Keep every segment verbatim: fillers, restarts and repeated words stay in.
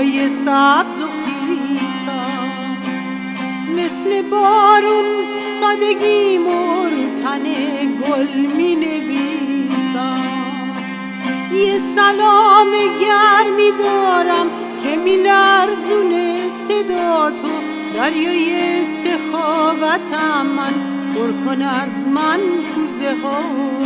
های سبز و خیسم، مثل بارون سادگی مر تن گل می نویسم. یه سلام گرمی دارم که می لرزونه صدا تو، دریای سخاوتم من پر کن از من کوزه ها.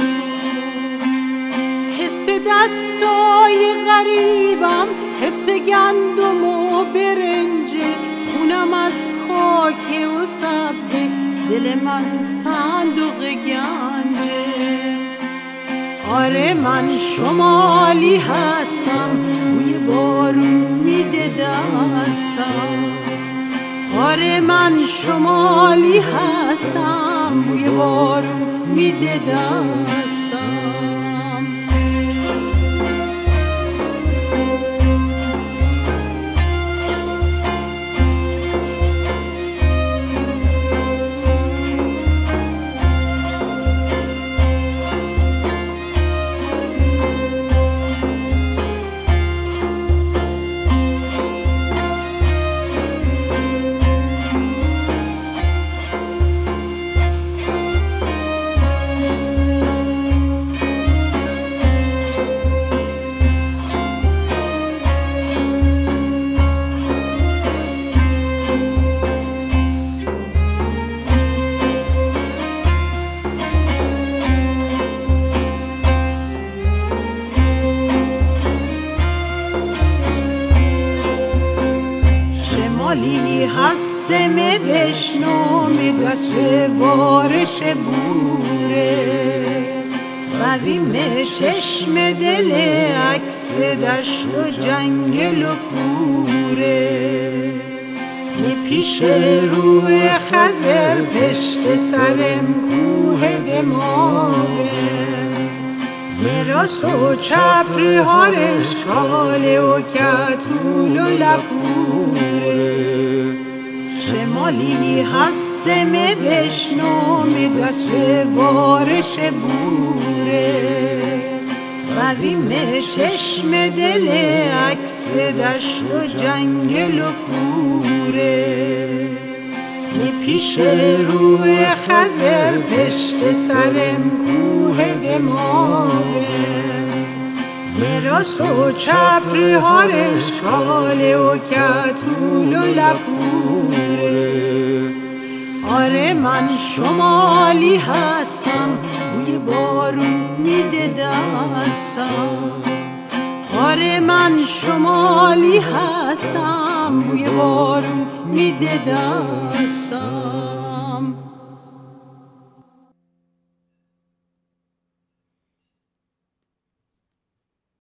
حس دستای غریبم، حس گندم و برنج، خونم از خاک و سبز، دل من صندوق گنجه. آره من شمالی هستم، بوی بارون میده دستم. آره من شمالی هستم، بوی بارون میده دستم. شمالی هستم بشنوم دست وارش بوره، رویم چشم دل عکس دشت و جنگل و کوره. می پیش روی خزر پشت سرم کوه دماغه، مراس و چپری هارش کاله و کتول و لپوره. شمالی هستم بشنوم دست وارش بوره، رویم چشم دل عکس دشت و جنگل و کوره. می پیش روی خزر پشت سرم کوه دماغه، مراس و چپری هارش کاله و کتول و لپوره. آره من شمالی هستم، بوی بارون میده دستم. آره من شمالی هستم، بوی بارون میده دستم.